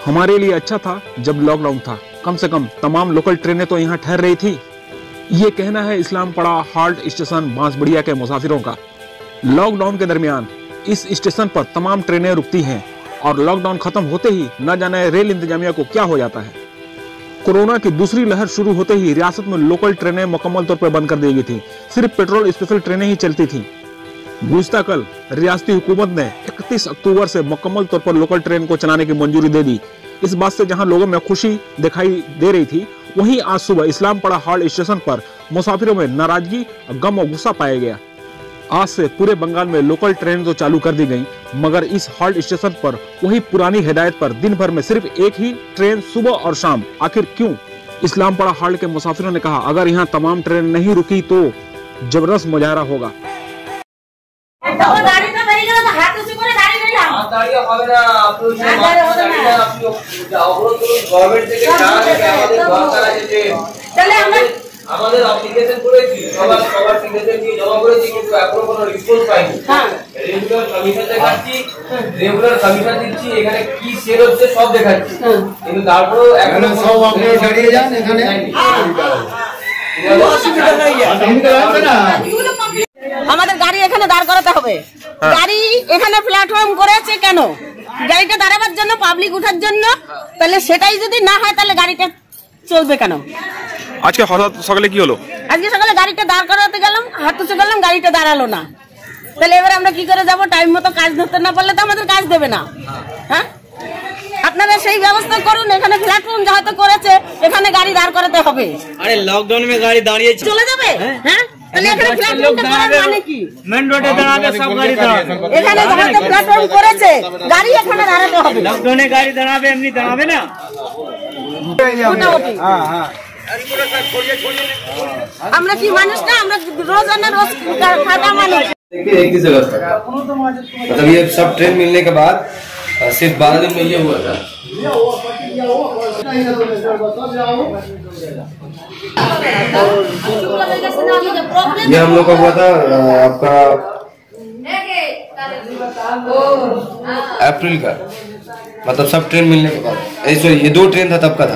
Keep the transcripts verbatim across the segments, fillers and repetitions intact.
हमारे लिए अच्छा था जब लॉकडाउन था, कम से कम तमाम लोकल ट्रेनें तो यहाँ ठहर रही थी। ये कहना है इस्लामपड़ा हाल्ट स्टेशन बांसबड़िया के मुसाफिरों का। लॉकडाउन के दरमियान इस स्टेशन पर तमाम ट्रेनें रुकती हैं और लॉकडाउन खत्म होते ही न जाने रेल इंतजामिया को क्या हो जाता है। कोरोना की दूसरी लहर शुरू होते ही रियासत में लोकल ट्रेनें मुकम्मल तौर पर बंद कर दी गई थी। सिर्फ पेट्रोल स्पेशल ट्रेनें ही चलती थी। गुज़िश्ता कल रियासती हुकूमत ने इकतीस अक्टूबर से मुकम्मल तौर पर लोकल ट्रेन को चलाने की मंजूरी दे दी। इस बात से जहां लोगों में खुशी दिखाई दे रही थी, वहीं आज सुबह इस्लामपड़ा हाल्ट स्टेशन पर मुसाफिरों में नाराजगी, गम और गुस्सा पाया गया। आज से पूरे बंगाल में लोकल ट्रेन तो चालू कर दी गई, मगर इस हाल्ट स्टेशन पर वही पुरानी हिदायत पर दिन भर में सिर्फ एक ही ट्रेन सुबह और शाम। आखिर क्यों? इस्लामपड़ा हाल्ट के मुसाफिरों ने कहा, अगर यहाँ तमाम ट्रेन नहीं रुकी तो जबरदस्त मुजाहरा होगा। আমাদের অ্যাপ্লিকেশন করেছি, সবার সবার সিগনেচার দিয়ে জমা করেছি, কিন্তু এখনো কোনো রেসপন্স পাইনি। রেগুলার কমিশন দেখাচ্ছি, রেগুলার কমিশন দিচ্ছি, এখানে কি সেল হচ্ছে সব দেখাচ্ছি, কিন্তু তারপরেও এখনো সব আপনারা দাঁড়িয়ে যান এখানে। আমাদের গাড়ি এখানে দাঁড় করাতে হবে। গাড়ি এখানে প্ল্যাটফর্ম করেছে কেন? গাড়িটা দাঁড়াবার জন্য, পাবলিক উঠার জন্য। তাহলে সেটাই যদি না হয় তাহলে গাড়িটা চলবে কেন? আজকে হঠাৎ সকালে কি হলো? আজকে সকালে গাড়িটা দাঁড় করাতে গেলাম, হাত তুলে গেলাম, গাড়িটা দাঁড়ালো না। তাহলে এবার আমরা কি করে যাব? টাইম মতো কাজ ধরতে না পারলে তো আমাদের কাজ দেবে না। হ্যাঁ, আপনারা সেই ব্যবস্থা করুন। এখানে প্ল্যাটফর্ম যেহেতু করেছে, এখানে গাড়ি দাঁড় করাতে হবে। আরে লকডাউন में গাড়ি দাঁড়িয়ে চলে যাবে। হ্যাঁ, তাহলে এখানে প্ল্যাটফর্মটা করার মানে কি? মেন রোডে দাঁড়াবে, সব গাড়ি দাঁড়াবে। এখানে যেহেতু প্ল্যাটফর্ম করেছে, গাড়ি এখানে দাঁড়াতে হবে। লকডাউনে গাড়ি দাঁড়াবে, এমনি দাঁড়াবে না। হ্যাঁ হ্যাঁ, আমরা কি মানুষ না? আমরা रोजाना रोज खाता মানুষ। देखिए एक ही जगह पर मतलब ये सब ट्रेन मिलने के बाद सिर्फ बारह दिन में ये हुआ था। ये हम लोग का हुआ था आपका अप्रैल का, मतलब सब ट्रेन मिलने के बाद। सॉरी, ये दो ट्रेन था तब का था।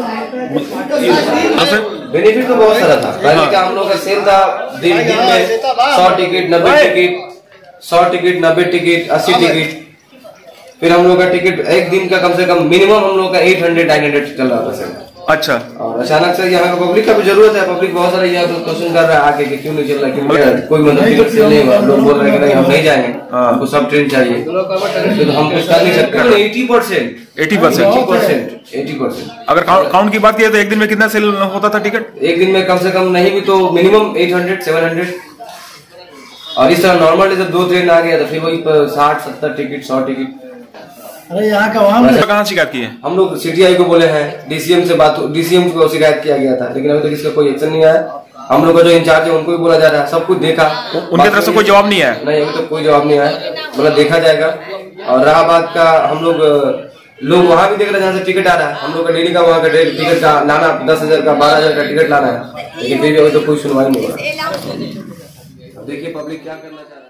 बेनिफिट तो बहुत सारा था। पहले का हम लोग का सेल था दिन दिन में सौ टिकट, नब्बे टिकट, सौ टिकट, नब्बे टिकट, अस्सी टिकट। फिर हम लोग का टिकट एक दिन का कम से कम मिनिमम हम लोग का आठ सौ, नौ सौ चल रहा था सर। अच्छा, और अचानक से यहाँ का पब्लिक का भी जरूरत है। पब्लिक बहुत सारा यहाँ क्वेश्चन कर रहा है आके कि क्यों नहीं चल रहा, क्यों कोई मतलब टिकट सेल नहीं हुआ। लोग बोल रहे हैं कि नहीं हम नहीं जाएंगे, हमको सब ट्रेन चाहिए, तो हम कुछ कर नहीं सकते। अस्सी परसेंट अस्सी परसेंट अस्सी परसेंट अगर काउंट की बात की तो एक दिन में कितना सेल होता था टिकट? एक दिन में कम से कम नहीं भी तो मिनिमम आठ सौ, सात सौ। और इस तरह नॉर्मली जब दो ट्रेन आ गया तो फिर वही साठ सत्तर टिकट, सौ टिकट। अरे यहाँ का वहाँ कहाँ शिकायत की है? हम लोग सीटीआई को बोले हैं, डीसीएम से बात, डीसीएम को शिकायत किया गया था, लेकिन अभी तक इसका कोई एक्शन नहीं आया। हम लोग का जो इंचार्ज है उनको भी बोला जा रहा है, सब कुछ देखा, उनकी तरफ से कोई जवाब नहीं आया। नहीं, अभी तक कोई जवाब नहीं आया, मतलब देखा जाएगा। और रहा बात का, हम लोग लोग वहाँ भी देख रहे हैं जहाँ से टिकट आ रहा है। हम लोग का डेली का वहाँ का टिकट का लाना दस हजार का, बारह हजार का टिकट लाना है, लेकिन फिर भी अभी तो कोई सुनवाई नहीं हो रहा। देखिए पब्लिक क्या करना चाह रहा है।